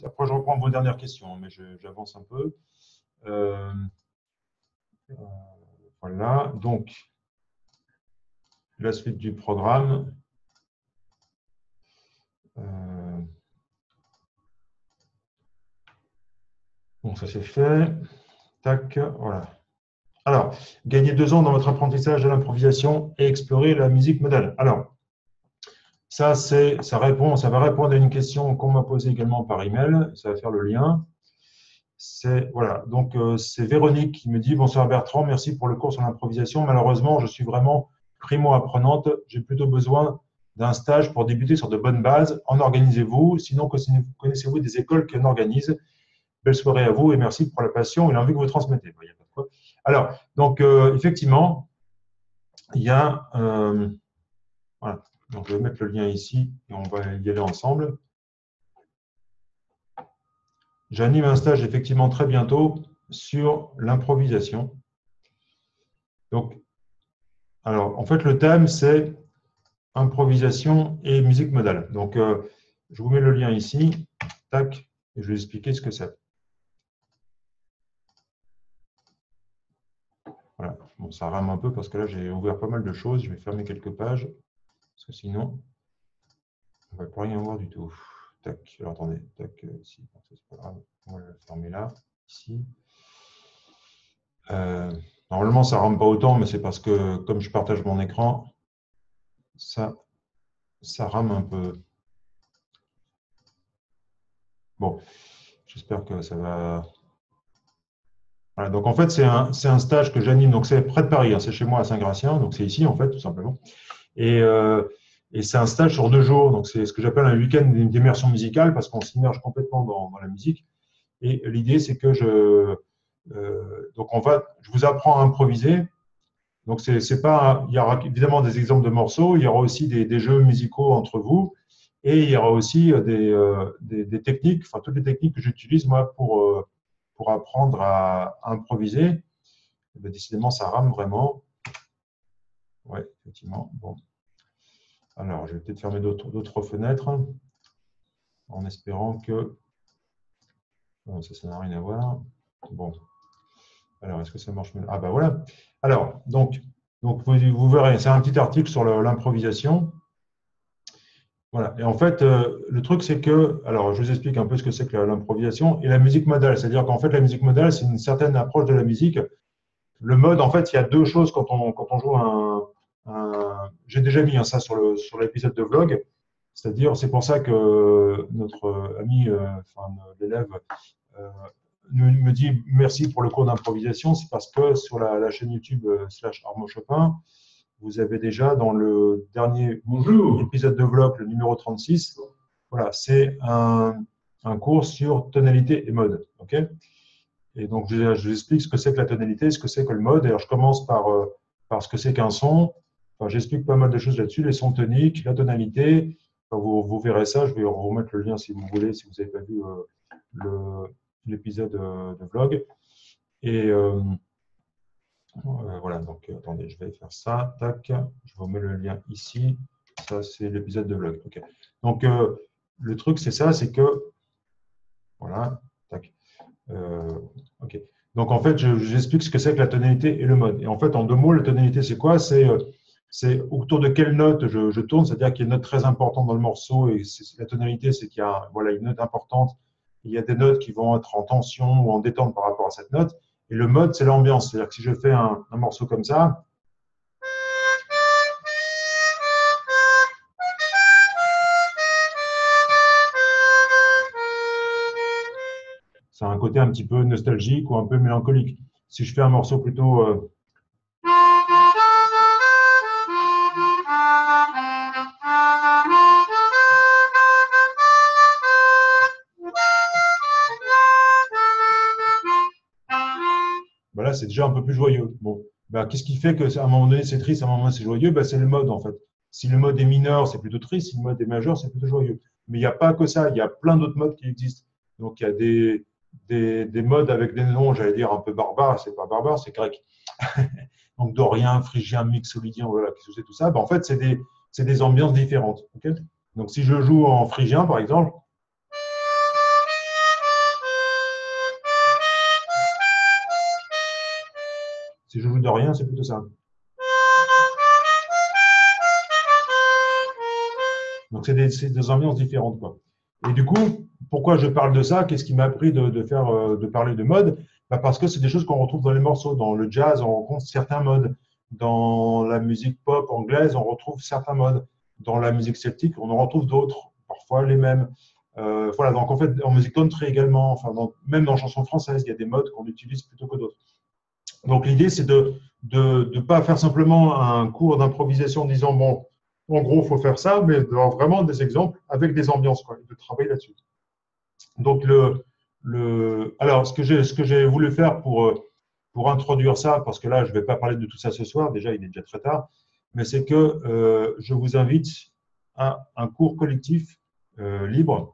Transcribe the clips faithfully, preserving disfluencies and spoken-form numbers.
après, je reprends vos dernières questions, mais j'avance un peu. Euh, euh, voilà, donc, la suite du programme. Euh, bon, ça c'est fait. Tac, voilà. Alors, gagner deux ans dans votre apprentissage de l'improvisation et explorer la musique modale. Alors, ça, c'est, ça répond, ça va répondre à une question qu'on m'a posée également par email. Ça va faire le lien. C'est voilà. Donc, euh, c'est Véronique qui me dit bonsoir Bertrand, merci pour le cours sur l'improvisation. Malheureusement, je suis vraiment primo-apprenante. J'ai plutôt besoin d'un stage pour débuter sur de bonnes bases. En organisez-vous. Sinon, connaissez-vous des écoles qui en organisent? Belle soirée à vous et merci pour la passion et l'envie que vous transmettez. Il y a pas de quoi. Alors, donc, euh, effectivement, il y a. Euh, voilà. Donc, je vais mettre le lien ici et on va y aller ensemble. J'anime un stage effectivement très bientôt sur l'improvisation. Donc, alors, en fait, le thème, c'est improvisation et musique modale. Donc, euh, je vous mets le lien ici. Tac, et je vais expliquer ce que c'est. Voilà. Bon, ça rame un peu parce que là, j'ai ouvert pas mal de choses. Je vais fermer quelques pages parce que sinon, on ne va pas rien voir du tout. Tac, alors attendez, tac, ici, c'est pas grave, on va le fermer là, ici. Euh, normalement, ça ne rame pas autant, mais c'est parce que comme je partage mon écran, ça, ça rame un peu. Bon, j'espère que ça va. Voilà, donc en fait, c'est un, un stage que j'anime, donc c'est près de Paris, hein, c'est chez moi à Saint-Gratien, donc c'est ici en fait, tout simplement. Et, euh, et c'est un stage sur deux jours, donc c'est ce que j'appelle un week-end d'immersion musicale parce qu'on s'immerge complètement dans, dans la musique. Et l'idée, c'est que je, euh, donc on va, je vous apprends à improviser. Donc c'est, c'est pas, il y aura évidemment des exemples de morceaux, il y aura aussi des, des jeux musicaux entre vous, et il y aura aussi des, euh, des, des techniques, enfin toutes les techniques que j'utilise moi pour euh, pour apprendre à, à improviser. Et bien, décidément, ça rame vraiment. Oui, effectivement. Bon. Alors, je vais peut-être fermer d'autres, d'autres fenêtres en espérant que. Bon, ça, ça n'a rien à voir. Bon. Alors, est-ce que ça marche mieux? Ah, ben voilà. Alors, donc, donc vous, vous verrez, c'est un petit article sur l'improvisation. Voilà. Et en fait, euh, le truc, c'est que. Alors, je vous explique un peu ce que c'est que l'improvisation et la musique modale. C'est-à-dire qu'en fait, la musique modale, c'est une certaine approche de la musique. Le mode, en fait, il y a deux choses quand on, quand on joue un. un J'ai déjà mis hein, ça sur le sur l'épisode de vlog. C'est-à-dire, c'est pour ça que notre ami, euh, enfin, l'élève, euh, me dit merci pour le cours d'improvisation. C'est parce que sur la, la chaîne YouTube euh, slash Armo Chopin, vous avez déjà dans le dernier Bonjour. épisode de vlog, le numéro trente-six, voilà, c'est un, un cours sur tonalité et mode. Ok. Et donc, je, je vous explique ce que c'est que la tonalité, ce que c'est que le mode. Alors, je commence par, euh, par ce que c'est qu'un son. Enfin, j'explique pas mal de choses là-dessus, les sons toniques, la tonalité. Enfin, vous, vous verrez ça, je vais vous remettre le lien si vous voulez, si vous n'avez pas vu euh, l'épisode euh, de vlog. Et euh, euh, voilà, donc attendez, je vais faire ça. Tac, je vous mets le lien ici. Ça, c'est l'épisode de vlog. Okay. Donc, euh, le truc, c'est ça, c'est que. Voilà, tac. Euh, ok. Donc, en fait, j'explique ce que c'est que la tonalité et le mode. Et en fait, en deux mots, la tonalité, c'est quoi? C'est c'est autour de quelle note je, je tourne, c'est-à-dire qu'il y a une note très importante dans le morceau. Et la tonalité, c'est qu'il y a voilà, une note importante. Il y a des notes qui vont être en tension ou en détente par rapport à cette note. Et le mode, c'est l'ambiance. C'est-à-dire que si je fais un, un morceau comme ça, ça a un côté un petit peu nostalgique ou un peu mélancolique. Si je fais un morceau plutôt… Euh, Voilà, c'est déjà un peu plus joyeux. Bon, ben, qu'est-ce qui fait qu'à un moment donné c'est triste, à un moment donné c'est joyeux? Ben, c'est le mode en fait. Si le mode est mineur, c'est plutôt triste. Si le mode est majeur, c'est plutôt joyeux. Mais il n'y a pas que ça. Il y a plein d'autres modes qui existent. Donc il y a des, des, des modes avec des noms, j'allais dire un peu barbares. C'est pas barbare, c'est grec. Donc dorien, phrygien, mixolydien, voilà, qu'est-ce que c'est tout ça? Ben, en fait, c'est des, c'est des ambiances différentes. Okay. Donc si je joue en phrygien, par exemple. Si je joue de rien, c'est plutôt ça. Donc, c'est des, des ambiances différentes, quoi. Et du coup, pourquoi je parle de ça? Qu'est-ce qui m'a appris de, de, faire, euh, de parler de mode? Bah parce que c'est des choses qu'on retrouve dans les morceaux. Dans le jazz, on rencontre certains modes. Dans la musique pop anglaise, on retrouve certains modes. Dans la musique celtique, on en retrouve d'autres, parfois les mêmes. Euh, voilà, donc en fait, en musique country également, enfin, dans, même dans chansons françaises, il y a des modes qu'on utilise plutôt que d'autres. Donc l'idée, c'est de ne de, de pas faire simplement un cours d'improvisation en disant, bon, en gros, il faut faire ça, mais d'avoir vraiment des exemples avec des ambiances, quoi, et de travailler là-dessus. Donc, le, le, alors, ce que j'ai ce que j'ai voulu faire pour, pour introduire ça, parce que là, je ne vais pas parler de tout ça ce soir, déjà, il est déjà très tard, mais c'est que euh, je vous invite à un cours collectif euh, libre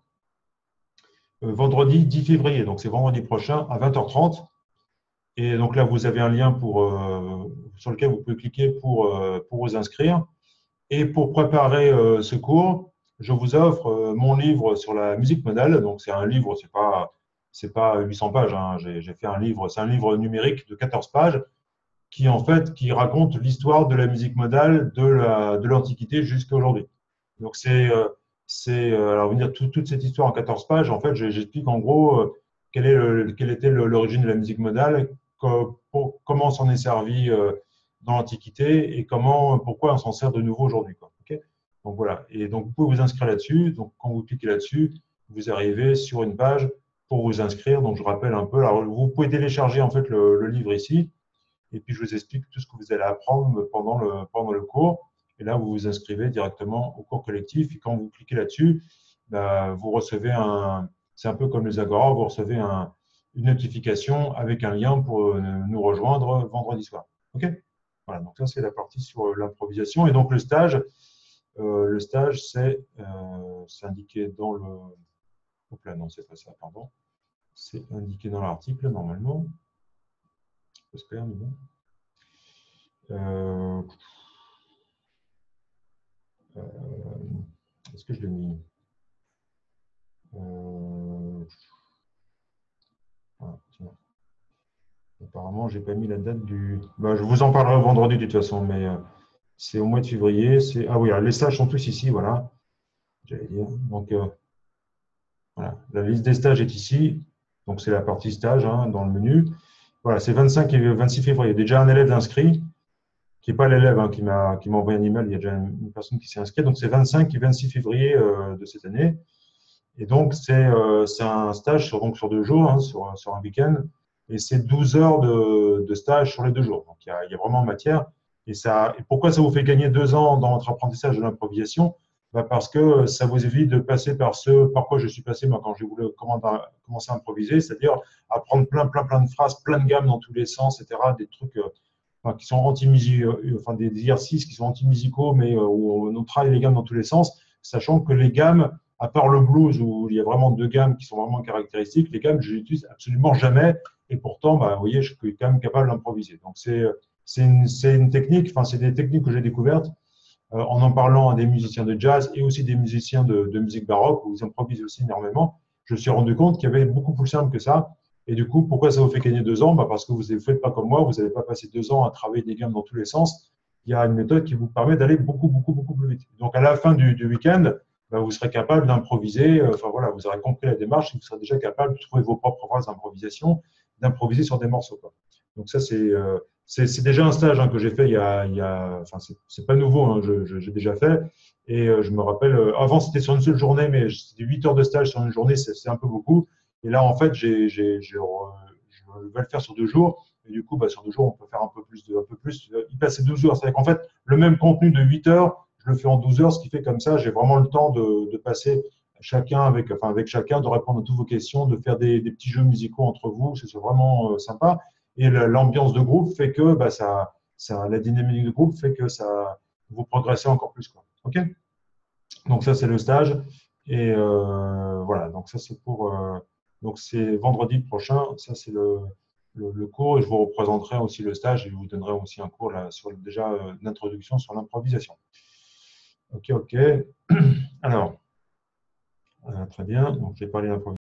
euh, vendredi dix février, donc c'est vendredi prochain à vingt heures trente. Et donc là, vous avez un lien pour, euh, sur lequel vous pouvez cliquer pour, euh, pour vous inscrire. Et pour préparer euh, ce cours, je vous offre euh, mon livre sur la musique modale. Donc, c'est un livre, c'est pas, c'est pas huit cents pages. Hein. J'ai, j'ai fait un livre, c'est un livre numérique de quatorze pages qui, en fait, qui raconte l'histoire de la musique modale de la, de l'Antiquité jusqu'à aujourd'hui. Donc, c'est, euh, c'est, euh, alors, dire tout, toute cette histoire en quatorze pages, en fait, j'explique en gros euh, quelle, est le, quelle était le, l'origine de la musique modale, co, pour, comment s'en est servi euh, dans l'Antiquité et comment, pourquoi on s'en sert de nouveau aujourd'hui. Okay, donc voilà. Et donc vous pouvez vous inscrire là-dessus. Donc quand vous cliquez là-dessus, vous arrivez sur une page pour vous inscrire. Donc je rappelle un peu. Alors vous pouvez télécharger en fait le, le livre ici. Et puis je vous explique tout ce que vous allez apprendre pendant le, pendant le cours. Et là, vous vous inscrivez directement au cours collectif. Et quand vous cliquez là-dessus, bah, vous recevez un. C'est un peu comme les Agora, vous recevez un, une notification avec un lien pour nous rejoindre vendredi soir. OK? Voilà, donc ça, c'est la partie sur l'improvisation. Et donc, le stage, euh, le stage, c'est euh, indiqué dans le. Hop là, non, c'est pas ça, pardon. C'est indiqué dans l'article, normalement. J'espère, mais bon. Euh, euh, Est-ce que je l'ai mis euh, ah, tiens. Apparemment, je n'ai pas mis la date du. Bah, je vous en parlerai vendredi de toute façon, mais euh, c'est au mois de février. Ah oui, alors, les stages sont tous ici, voilà. J'allais dire. Donc, euh, voilà. La liste des stages est ici. Donc, c'est la partie stage hein, dans le menu. Voilà, c'est vingt-cinq et vingt-six février. Il y a déjà un élève inscrit, qui n'est pas l'élève hein, qui m'a envoyé un email. Il y a déjà une, une personne qui s'est inscrite. Donc, c'est vingt-cinq et vingt-six février euh, de cette année. Et donc, c'est euh, un stage sur, donc, sur deux jours, hein, sur, sur un week-end. Et c'est douze heures de, de stage sur les deux jours. Donc, il y a, il y a vraiment matière. Et, ça, et pourquoi ça vous fait gagner deux ans dans votre apprentissage de l'improvisation? Bah parce que ça vous évite de passer par ce par quoi je suis passé moi quand j'ai voulu commencer à improviser, c'est-à-dire apprendre plein, plein, plein de phrases, plein de gammes dans tous les sens, et cetera. Des trucs euh, enfin, qui sont anti-musicaux, enfin des exercices qui sont anti-musicaux, mais euh, où on travaille les gammes dans tous les sens, sachant que les gammes, à part le blues où il y a vraiment deux gammes qui sont vraiment caractéristiques, les gammes, je les utilise absolument jamais. Et pourtant, bah, vous voyez, je suis quand même capable d'improviser. Donc, c'est une, une technique, enfin, c'est des techniques que j'ai découvertes euh, en en parlant à des musiciens de jazz et aussi des musiciens de, de musique baroque où ils improvisent aussi énormément. Je me suis rendu compte qu'il y avait beaucoup plus simple que ça. Et du coup, pourquoi ça vous fait gagner deux ans? Bah parce que vous ne faites pas comme moi, vous n'allez pas passer deux ans à travailler des gammes dans tous les sens. Il y a une méthode qui vous permet d'aller beaucoup, beaucoup, beaucoup plus vite. Donc, à la fin du, du week-end, bah, vous serez capable d'improviser. Enfin, voilà, vous aurez compris la démarche et vous serez déjà capable de trouver vos propres phrases d'improvisation, d'improviser sur des morceaux, quoi. Donc, ça, c'est euh, déjà un stage hein, que j'ai fait il y a. Il y a enfin, c'est pas nouveau, hein, j'ai déjà fait. Et euh, je me rappelle, euh, avant, c'était sur une seule journée, mais c'était huit heures de stage sur une journée, c'est un peu beaucoup. Et là, en fait, j'ai, j'ai, j'ai, je vais le faire sur deux jours. Et du coup, bah, sur deux jours, on peut faire un peu plus. De, un peu plus y passer douze heures. C'est-à-dire qu'en fait, le même contenu de huit heures, je le fais en douze heures, ce qui fait comme ça, j'ai vraiment le temps de, de passer chacun avec, enfin, avec chacun, de répondre à toutes vos questions, de faire des, des petits jeux musicaux entre vous. C'est vraiment euh, sympa. Et l'ambiance de groupe fait que bah, ça, ça, la dynamique de groupe fait que ça, vous progressez encore plus, quoi. OK? Donc, ça, c'est le stage. Et euh, voilà, donc ça, c'est pour. Euh, donc, c'est vendredi prochain. Ça, c'est le, le, le, cours. Et je vous représenterai aussi le stage et je vous donnerai aussi un cours là, sur déjà euh, d'introduction sur l'improvisation. OK, OK. Alors, euh, très bien. Donc, j'ai parlé d'improvisation.